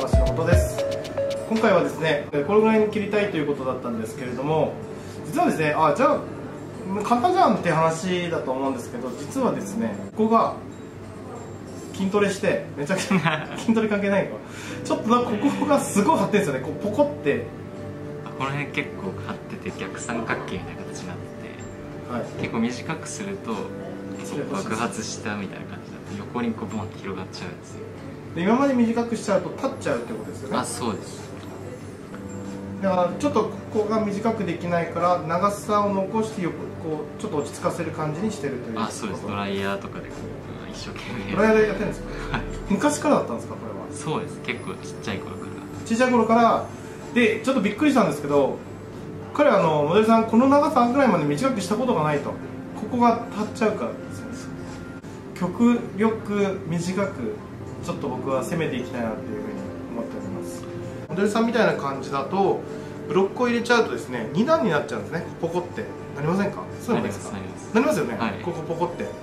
話のことです。今回はですね、これぐらいに切りたいということだったんですけれども、実はですね、じゃあ簡単じゃんって話だと思うんですけど、実はですね、ここが筋トレしてめちゃくちゃ筋トレ関係ないかちょっとここがすごい張ってるんですよね。こうポコって、 この辺結構張ってて逆三角形みたいな形になってて、はい、結構短くすると爆発したみたいな感じになって横にこうボンって広がっちゃうんですよ。 で今まで短くしちゃうと立っちゃうってことですよね。 そうです。 だからちょっとここが短くできないから長さを残してこうちょっと落ち着かせる感じにしてるという。 そうです。ドライヤーとかでこう一生懸命ドライヤーでやってるんですか。昔からだったんですか、これは。 そうです。結構ちっちゃい頃から。 ちっちゃい頃からで、ちょっとびっくりしたんですけど、彼はモデルさんこの長さぐらいまで短くしたことがないと。ここが立っちゃうからですよ。極力短くちょっと僕は攻めていきたいなっていうふうに思っております。モデルさんみたいな感じだとブロックを入れちゃうとですね、2段になっちゃうんですね。ポコってなりませんか。そういうのですか。なりますよね、はい、ここポコって、はい、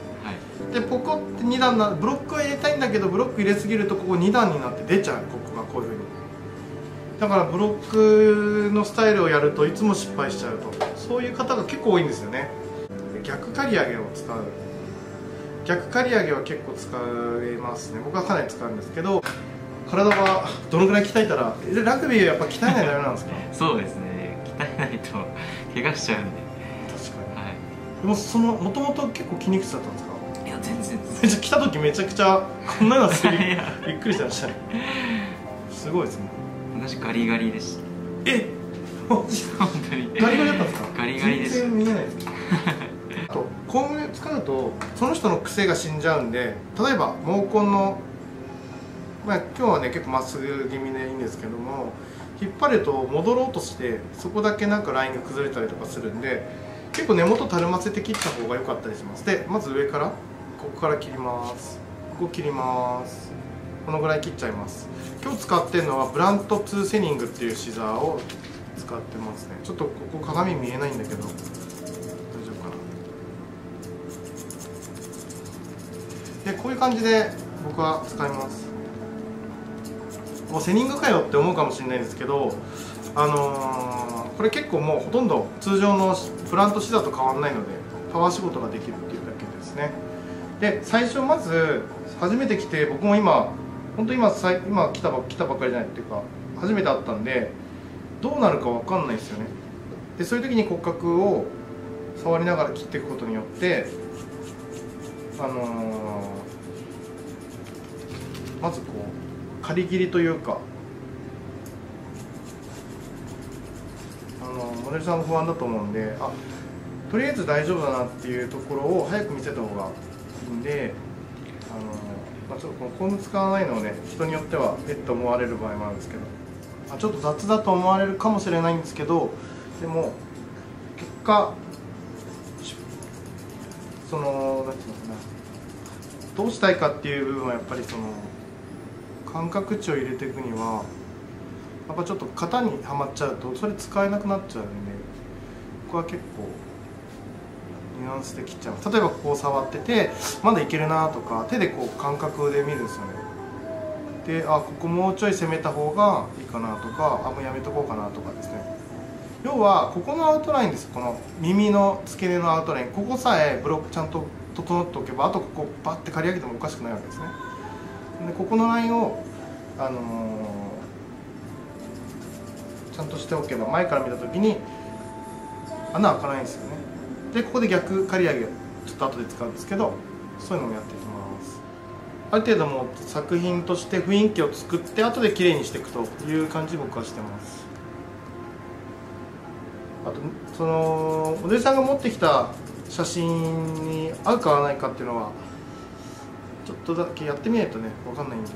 でポコって2段ブロックを入れたいんだけど、ブロック入れすぎるとここ2段になって出ちゃう。ここがこういうふうに。だからブロックのスタイルをやるといつも失敗しちゃうと、そういう方が結構多いんですよね。逆刈り上げを使う。逆刈り上げは結構使えますね。僕はかなり使うんですけど、体はどのぐらい鍛えたら、ラグビーはやっぱ鍛えないとダメなんですか。 そうですね、鍛えないと怪我しちゃうんで。 確かに、 はい、 でももともと結構筋肉質だったんですか。 いや全然来た時めちゃくちゃこんなのびっくりしてましたね。すごいですね。 私ガリガリでした。 本当にガリガリだったんですか。 ガリガリでした。 全然見えないです。あとコーム使うとその人の癖が死んじゃうんで、例えば毛根の、今日はね結構まっすぐ気味でいいんですけども、引っ張ると戻ろうとしてそこだけなんかラインが崩れたりとかするんで、結構根元たるませて切った方が良かったりします。でまず上からここから切ります。ここ切ります。このぐらい切っちゃいます。今日使ってるのはブラント2セニングっていうシザーを使ってますね。ちょっとここ鏡見えないんだけど大丈夫かな。でこういう感じで僕は使います。もうセニングかよって思うかもしれないんですけど、これ結構もうほとんど通常のブラントシザーと変わらないのでパワー仕事ができるっていうだけですね。で最初まず初めて来て、僕も本当今来たばっかりじゃないっていうか初めて会ったんでどうなるか分かんないですよね。でそういう時に骨格を触りながら切っていくことによってまずこう刈り切りというか、モデルさんも不安だと思うんで、とりあえず大丈夫だなっていうところを早く見せた方がいいんで、ちょっとこのコーム使わないのをね、人によってはと思われる場合もあるんですけど、ちょっと雑だと思われるかもしれないんですけど、でも結果なんていうのかな、どうしたいかっていう部分はやっぱり感覚値を入れていくにはやっぱちょっと型にはまっちゃうとそれ使えなくなっちゃうんで、ここは結構ニュアンスで切っちゃいます。例えばここを触っててまだいけるなとか、手でこう感覚で見るんですよね。でここもうちょい攻めた方がいいかなとか、もうやめとこうかなとかですね。要はここのアウトラインです。この耳の付け根のアウトライン、ここさえブロックちゃんと整っておけば、あとここバッて刈り上げてもおかしくないわけですね。でここのラインをちゃんとしておけば前から見た時に穴開かないんですよね。でここで逆刈り上げちょっと後で使うんですけど、そういうのもやっていきます。ある程度もう作品として雰囲気を作って後で綺麗にしていくという感じで僕はしてます。あとモデルさんが持ってきた写真に合うか合わないかっていうのはちょっとだけやってみないとね分かんないんで。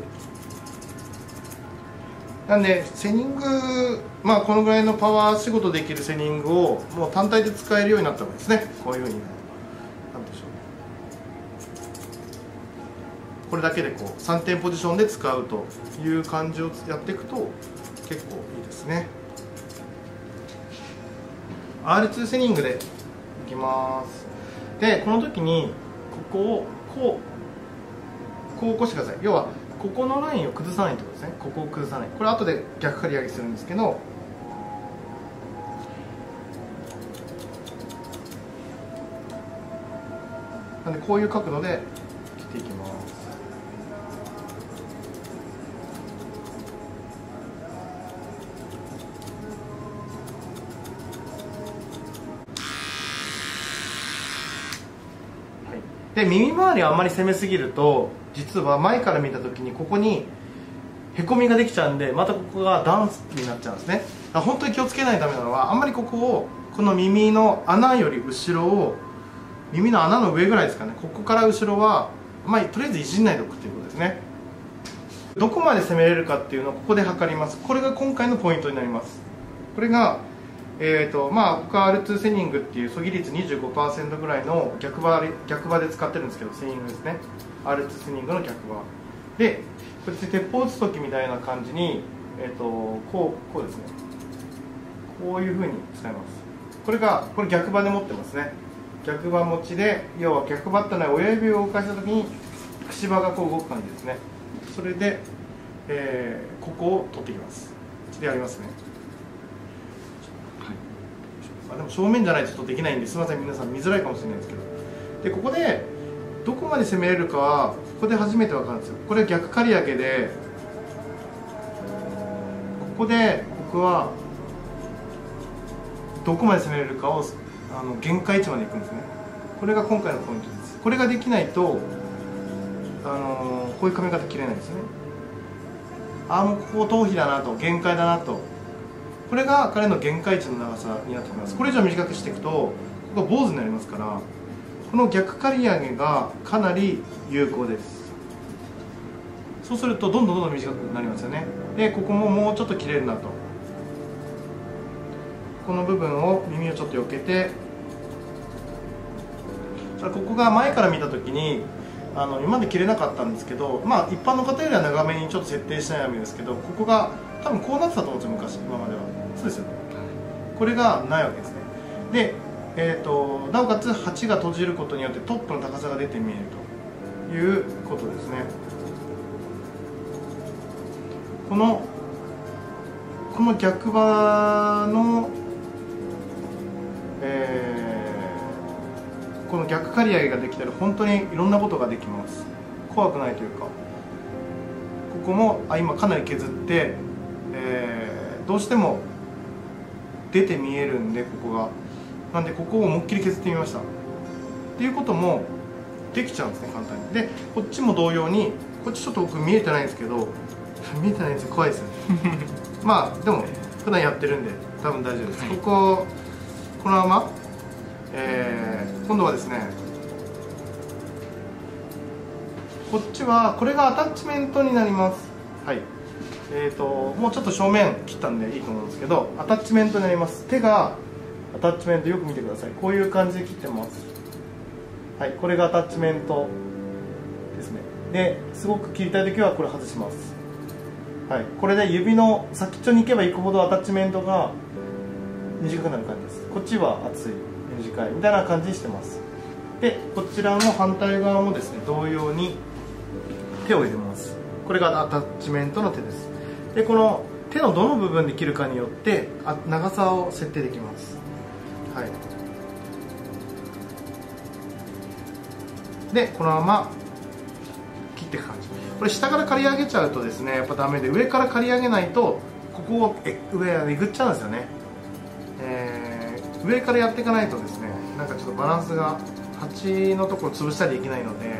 なんでセニング、このぐらいのパワー仕事できるセニングをもう単体で使えるようになった方がいいですね。こういうふうになんでしょう、これだけでこう3点ポジションで使うという感じをやっていくと結構いいですね。R2 セニングでいきます。でこの時にここをこう起こしてください。要はここのラインを崩さないってことですね。ここを崩さない。これ後で逆刈り上げするんですけど、なんでこういう角度で切っていきます。で、耳周りをあんまり攻めすぎると、実は前から見た時にここにへこみができちゃうんで、またここがダンスになっちゃうんですね。だから本当に気をつけないためなのは、あんまりここをこの耳の穴より後ろを、耳の穴の上ぐらいですかね、ここから後ろはとりあえずいじんないでおくっていうことですね。どこまで攻めれるかっていうのをここで測ります。これが今回のポイントになります。これが僕は R2 セニングっていう阻撃率 25% ぐらいの逆刃で使ってるんですけど、セニングですね。 R2 セニングの逆刃で、こうやって鉄砲を撃つ時みたいな感じに、こうですね、こういうふうに使います。これ逆刃で持ってますね。逆刃持ちで、要は逆刃ってのは親指を動かした時にくし刃がこう動く感じですね。それで、ここを取っていきます。でやりますね。でも正面じゃないとちょっとできないんで、すみません、皆さん見づらいかもしれないですけど、でここでどこまで攻めれるかはここで初めて分かるんですよ。これ逆刈り上げで、ここで僕はどこまで攻めれるかを限界値までいくんですね。これが今回のポイントです。これができないとこういう髪型切れないですね。もうここ頭皮だなと、限界だなと、これが彼の限界値の長さになってきます。これ以上短くしていくとここが坊主になりますから、この逆刈り上げがかなり有効です。そうするとどんどん短くなりますよね。でここももうちょっと切れるなと、この部分を耳をちょっと避けて、ここが前から見た時に今まで切れなかったんですけど、一般の方よりは長めにちょっと設定したいわけですけど、ここが多分こうなってたと思うんですよ、昔、今までは。そうですよね。これがないわけですね。で、なおかつ鉢が閉じることによってトップの高さが出て見えるということですね。この逆刃の、この逆刈り上げができたら本当にいろんなことができます。怖くないというか、ここも今かなり削って、どうしても出て見えるんで、ここがなんでここを思いっきり削ってみました。っていうこともできちゃうんですね、簡単に。でこっちも同様に、こっちちょっと僕見えてないんですけど、見えてないんですよ、怖いですよねでも普段やってるんで多分大丈夫です。このまま、今度はですね、こっちはこれがアタッチメントになります。はい。もうちょっと正面切ったんでいいと思うんですけど、アタッチメントになります。手がアタッチメント、よく見てください。こういう感じで切ってます。はい、これがアタッチメントですね。ですごく切りたい時はこれ外します。はい、これで指の先っちょに行けば行くほどアタッチメントが短くなる感じです。こっちは厚い、短いみたいな感じにしてます。でこちらの反対側もですね、同様に手を入れます。これがアタッチメントの手です。でこの手のどの部分で切るかによって長さを設定できます。はい、でこのまま切っていく感じ。これ下から刈り上げちゃうとですね、やっぱダメで、上から刈り上げないとここを上えぐっちゃうんですよね。上からやっていかないとですね、なんかちょっとバランスが鉢のところ潰したりできないので、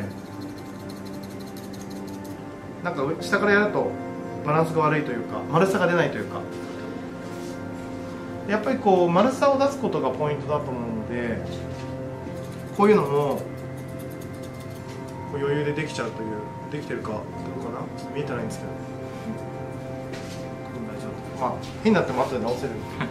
なんか下からやるとバランスが悪いというか、丸さが出ないというか、やっぱりこう丸さを出すことがポイントだと思うので、こういうのも余裕でできちゃうという、できてるかどうかな、ちょっと見えてないんですけど、大丈夫。変になっても後で直せるはい、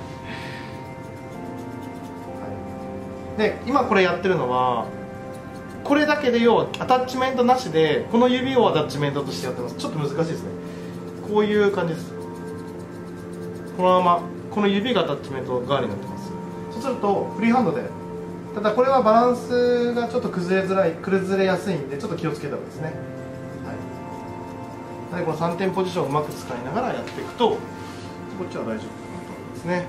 で今これやってるのはこれだけで、要はアタッチメントなしでこの指をアタッチメントとしてやってます。ちょっと難しいですね。こういう感じです。このままこの指がアタッチメント代わりになってます。そうするとフリーハンドで、ただこれはバランスがちょっと崩れやすいんで、ちょっと気をつけた方がいいですね。はい、 でこの3点ポジションをうまく使いながらやっていくとこっちは大丈夫かなと思いますね。はい、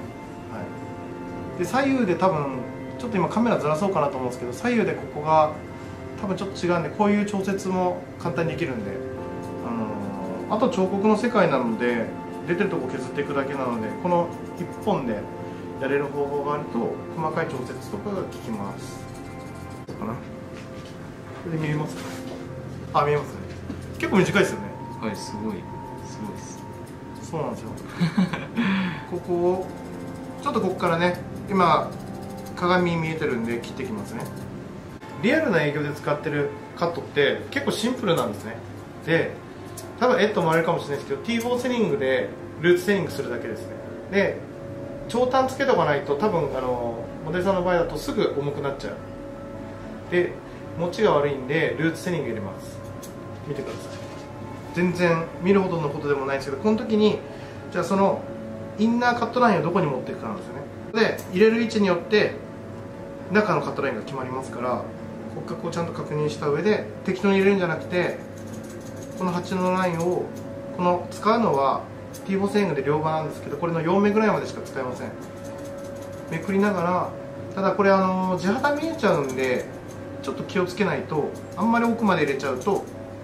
で左右で多分ちょっと今カメラずらそうかなと思うんですけど、左右でここが多分ちょっと違うんで、こういう調節も簡単にできるんで、あと彫刻の世界なので出てるとこ削っていくだけなので、この1本でやれる方法があると細かい調節とかが効きます。どうかな、これで見えますか？あ、見えますね。結構短いですよね。 はい、すごいです。 そうなんですよここをちょっとここからね、今鏡見えてるんで切っていきますね。リアルな営業で使ってるカットって結構シンプルなんですね。で多分と思われるかもしれないですけど、 T ボーセリングでルーツセリングするだけですね。で長短つけておかないと多分モデルさんの場合だとすぐ重くなっちゃう。で持ちが悪いんでルーツセリング入れます。見てください。全然見るほどのことでもないんですけど、この時にじゃあそのインナーカットラインをどこに持っていくかなんですよね。で入れる位置によって中のカットラインが決まりますから、骨格をちゃんと確認した上で適当に入れるんじゃなくて、この8のラインを使うのは T ボーセリングで両刃なんですけど、これの4目ぐらいまでしか使えません。めくりながら、ただこれ地肌見えちゃうんでちょっと気をつけないと、あんまり奥まで入れちゃうと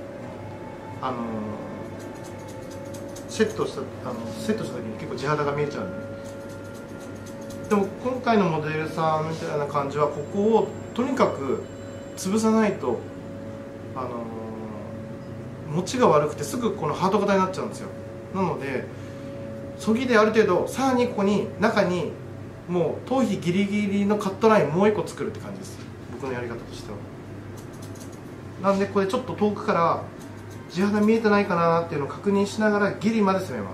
セットした時に結構地肌が見えちゃうんで。でも今回のモデルさんみたいな感じはここをとにかく潰さないと持ちが悪くてすぐこのハート型になっちゃうんですよ。なのでそぎである程度さらにここに中にもう頭皮ギリギリのカットラインもう1個作るって感じです、僕のやり方としては。なんでこれちょっと遠くから地肌見えてないかなっていうのを確認しながらギリまで攻めます。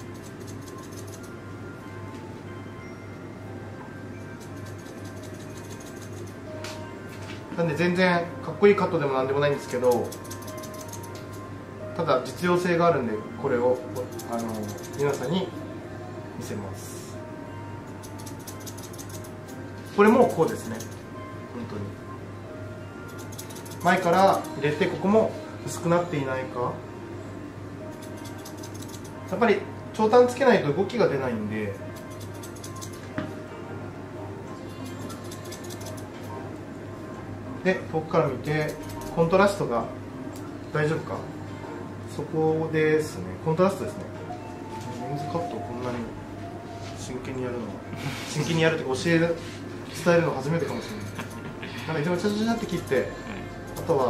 なんで全然かっこいいカットでもなんでもないんですけど、ただ実用性があるんでこれを皆さんに見せます。これもこうですね。本当に前から入れて、ここも薄くなっていないか。やっぱり長短つけないと動きが出ないんで、で遠くから見てコントラストが大丈夫か、そこですね。コントラストですね。メンズカットをこんなに真剣にやるのは真剣にやるって教える伝えるの初めてかもしれない。なんかいつもチャチャチャって切って、あとは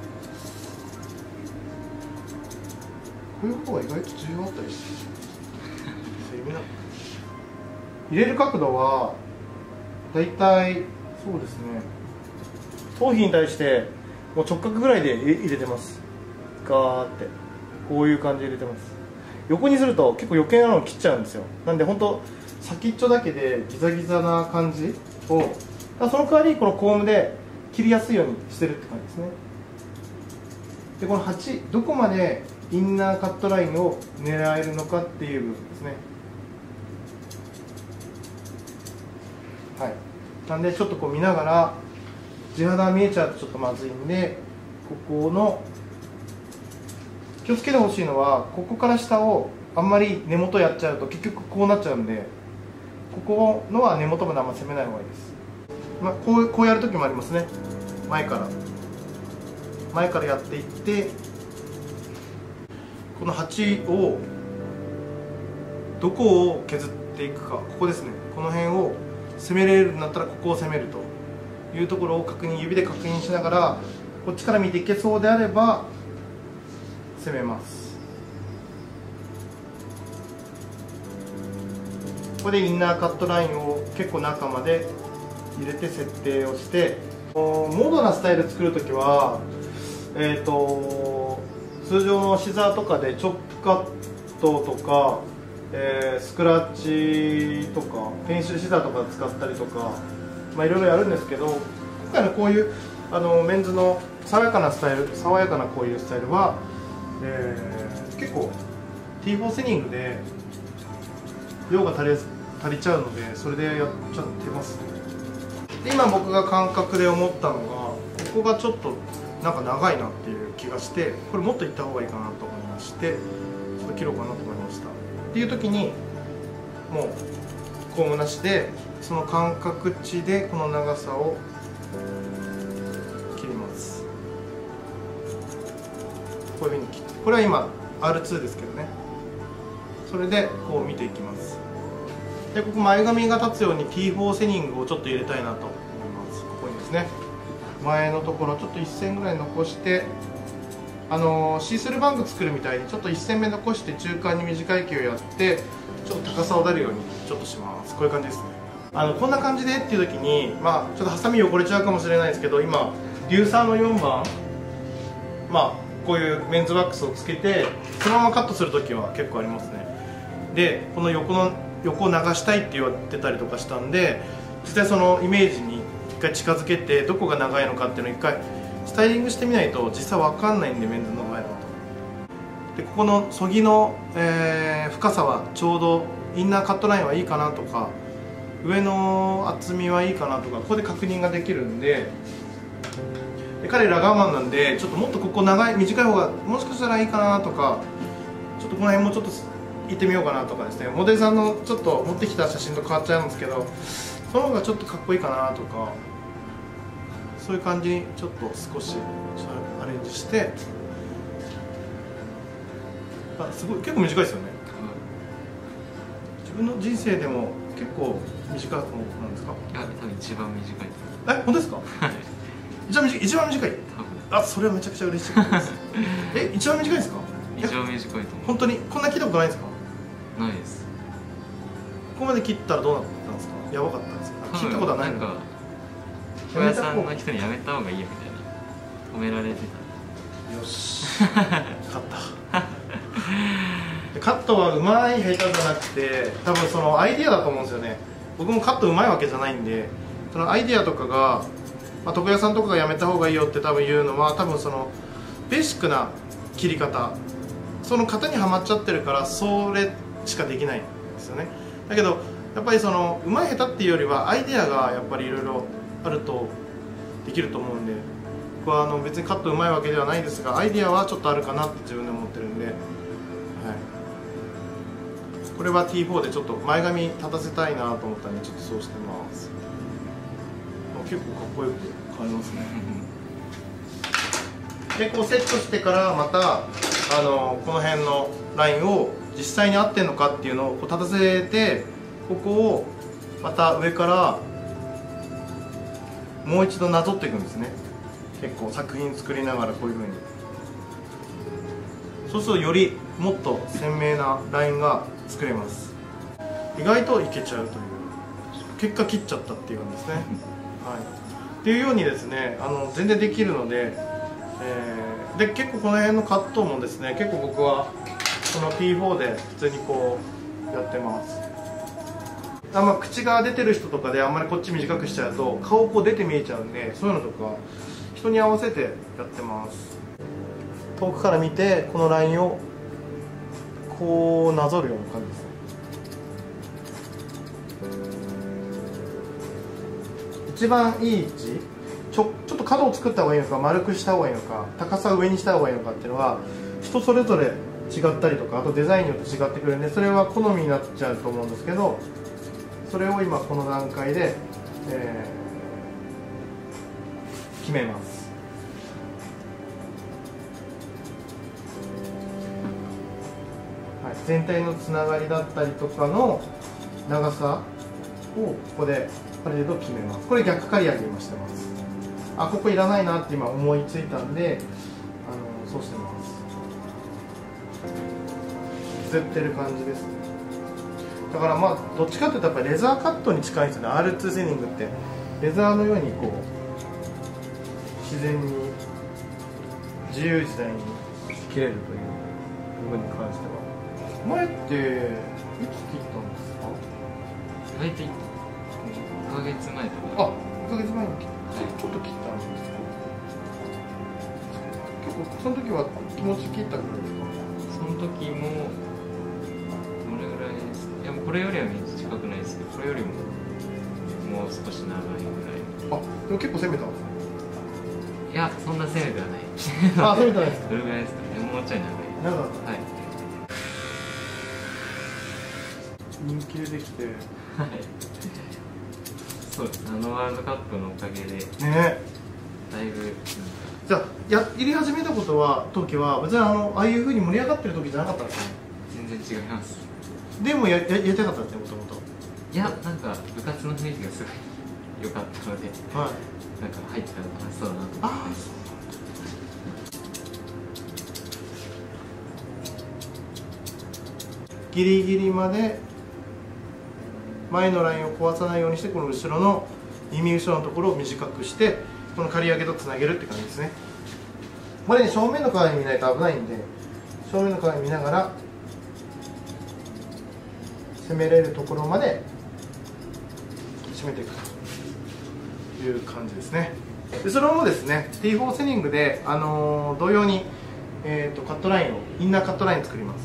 こういう方が意外と重要あったりして、入れる角度はだいたいそうですね、頭皮に対してもう直角ぐらいで入れてます。ガーってこういう感じで入れてます。横にすると結構余計なのを切っちゃうんですよ。なんで本当先っちょだけでギザギザな感じを、その代わりこのコームで切りやすいようにしてるって感じですね。でこの8、どこまでインナーカットラインを狙えるのかっていう部分ですね。はい、なんでちょっとこう見ながら、地肌見えちゃうとちょっとまずいんで、ここの気をつけてほしいのは、ここから下をあんまり根元やっちゃうと結局こうなっちゃうんで、ここのは根元まであんま攻めない方がいいです。こうやるときもありますね。前からやっていって、この8をどこを削っていくか、ここですね。この辺を攻めれるんだったらここを攻めるというところを指で確認しながら、こっちから見ていけそうであれば攻めます。ここでインナーカットラインを結構中まで入れて設定をして、モードなスタイル作るときは、通常のシザーとかでチョップカットとか、スクラッチとかペンシルシザーとか使ったりとか、いろいろやるんですけど、今回のこういうメンズの爽やかなこういうスタイルは、結構 T ボーセリングで量が足りちゃうので、それでやっちゃってます。で今僕が感覚で思ったのが、ここがちょっとなんか長いなっていう気がして、これもっといった方がいいかなと思いまししてちょっと切ろうかなと思いましたっていう時にもうコームなしでその間隔値でこの長さを切ります。こういうふうに切って、これは今 R2 ですけどね、それでこう見ていきます。でここ前髪が立つように T4 セニングをちょっと入れたいなと思います。ここにですね、前のところちょっと1線ぐらい残して、シースルーバンク作るみたいにちょっと1線目残して中間に短い毛をやってちょっと高さを出るようにちょっとします。こういう感じですね。こんな感じでっていう時に、まあちょっとハサミ汚れちゃうかもしれないですけど、今デューサーの4番、まあこういうメンズワックスをつけてそのままカットする時は結構ありますね。でこの横を流したいって言われてたりとかしたんで、実際そのイメージに一回近づけてどこが長いのかっていうのを一回スタイリングしてみないと実際分かんないんで、メンズの場合だと。でここのそぎの、深さはちょうどインナーカットラインはいいかなとか、上の厚みはいいかなとか、ここで確認ができるんで、彼ラガーマンなんでちょっともっとここ短い方がもしかしたらいいかなとか、ちょっとこの辺もちょっと行ってみようかなとかですね、モデルさんのちょっと持ってきた写真と変わっちゃうんですけど、その方がちょっとかっこいいかなとか、そういう感じにちょっと少しアレンジして、すごい結構短いですよね。自分の人生でも結構短い方なんですか？ 多分一番短いです。 本当ですか？一番短い？それはめちゃくちゃ嬉しいです。一番短いですか？ 一番短いと思う。 本当にこんな切ったことないですか？ ないです。 ここまで切ったらどうなったんですか？やばかったんですか？切ったことはないの？ なんか床屋さんの人にやめた方がいいよみたいな止められてた。 よし勝ったカットはうまい下手じゃなくて、多分そのアイディアだと思うんですよね。僕もカットうまいわけじゃないんで、そのアイディアとかが、床屋さんとかがやめた方がいいよって多分言うのは、多分そのベーシックな切り方、その型にはまっちゃってるからそれしかできないんですよね。だけどやっぱりそのうまい下手っていうよりはアイディアがやっぱりいろいろあるとできると思うんで、僕は別にカットうまいわけではないですが、アイディアはちょっとあるかなって自分で思ってるんで、これは T4 でちょっと前髪立たせたいなと思ったんでちょっとそうしてます。結構かっこよく変わりますねでこうセットしてからまたこの辺のラインを実際に合ってるのかっていうのをこう立たせて、ここをまた上からもう一度なぞっていくんですね。結構作品作りながらこういう風に、そうするとよりもっと鮮明なラインが作れます。意外といけちゃうという結果切っちゃったっていう感じですねっていうようにですね、全然できるので、で結構この辺のカットもですね、結構僕はこの T4 で普通にこうやってます。口が出てる人とかであんまりこっち短くしちゃうと顔こう出て見えちゃうんで、そういうのとか人に合わせてやってます。遠くから見てこのラインをこうなぞるような感じですね。一番いい位置、ちょっと角を作った方がいいのか、丸くした方がいいのか、高さを上にした方がいいのかっていうのは人それぞれ違ったりとか、あとデザインによって違ってくるんで、それは好みになっちゃうと思うんですけど、それを今この段階で、決めます。全体のつながりだったりとかの長さをここである程度決めます。これ逆刈り上げ今してます。ここいらないなって今思いついたんでそうしてます。削ってる感じですね。だからどっちかっていうとやっぱりレザーカットに近いんですよね。 R2 セーニングってレザーのようにこう自然に自由自在に切れるという部分に関しては。前っていつ切ったんですか？ 大体1ヶ月前とか。 1ヶ月前にちょっと切ったんですけど、結構その時は気持ち切ったぐらいですか？ その時もどれぐらいですか？いやもうこれよりは短くないですけど、これよりももう少し長いぐらい。 でも結構攻めたんですか？ いやそんな攻めてはない。 攻めてないですか？ どれぐらいですかね？もうちょい長い。 長く、 はい、 人気出てきて、 はい、そうです。ワールドカップのおかげでね、 だいぶじゃあやり始めた時は別にああいうふうに盛り上がってる時じゃなかったんですね。 全然違います。でもやりたかったんですね、もともと。 いや、なんか部活の雰囲気がすごい良かったので、はい、なんか入ってたら楽しそうだなと思って。ああ、そう。 ギリギリまで前のラインを壊さないようにして、この後ろの耳後ろのところを短くしてこの刈り上げとつなげるって感じですね。これね、正面の鏡見ないと危ないんで、正面の鏡見ながら攻めれるところまで締めていくという感じですね。でそれもですね T4 セリングで、同様に、カットラインをインナーカットライン作ります。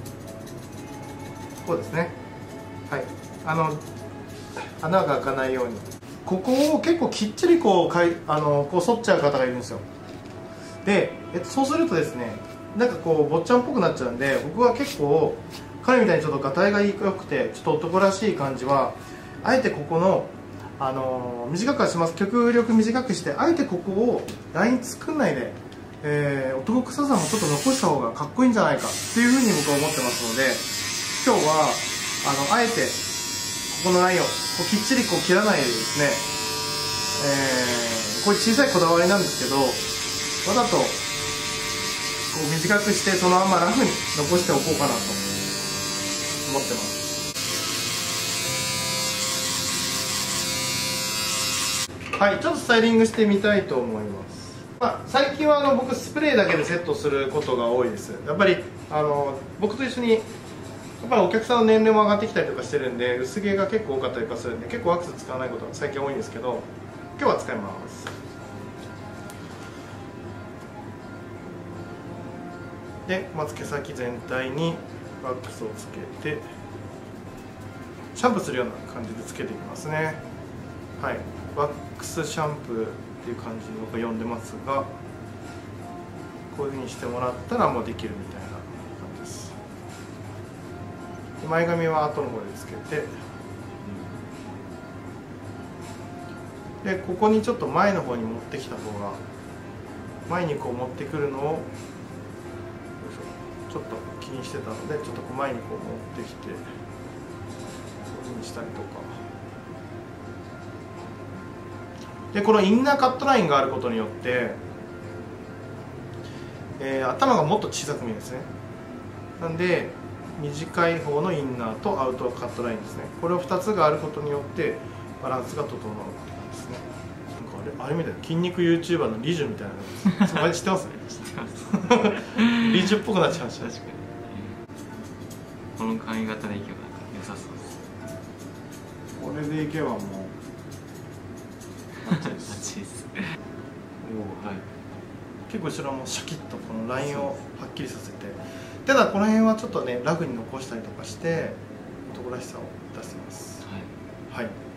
こうですね、はい、穴が開かないように、ここを結構きっちりこう反っちゃう方がいるんですよ。で、そうするとですね、なんかこう坊ちゃんっぽくなっちゃうんで、僕は結構彼みたいにちょっとがたいが良くてちょっと男らしい感じは、あえてここの、短くはします。極力短くして、あえてここをライン作んないで、男臭さもちょっと残した方がかっこいいんじゃないかっていうふうに僕は思ってますので、今日はあえてここのラインをこうきっちりこう切らないでですね、こういう小さいこだわりなんですけど、わざとこう短くしてそのままラフに残しておこうかなと思ってます。はい、ちょっとスタイリングしてみたいと思います。最近は僕スプレーだけでセットすることが多いです。やっぱり僕と一緒にやっぱりお客さんの年齢も上がってきたりとかしてるんで、薄毛が結構多かったりとかするんで、結構ワックス使わないことが最近多いんですけど、今日は使います。でまず毛先全体にワックスをつけてシャンプーするような感じでつけていきますね。はい、ワックスシャンプーっていう感じで僕は呼んでますが、こういうふうにしてもらったらもうできるみたいな感じです。前髪は後の方でつけて、でここにちょっと前の方に持ってきた方が、前にこう持ってくるのをちょっと気にしてたので、ちょっと前にこう持ってきてこういうふうにしたりとかで、このインナーカットラインがあることによって、頭がもっと小さく見えるんですね。なんで短い方のインナーとアウトカットラインですね、これを2つがあることによってバランスが整うって感じですね。なんかあれみたいな筋肉 YouTuber のリジュみたいなそれ知ってますね。知ってますリジュっぽくなっちゃいました。確かにこの髪型でいけばなんか良さそうです。 これでいけばもうバッチリです。はい、結構後ろもシャキッとこのラインをはっきりさせて、ただこの辺はちょっとねラフに残したりとかして男らしさを出してます。はい、はい。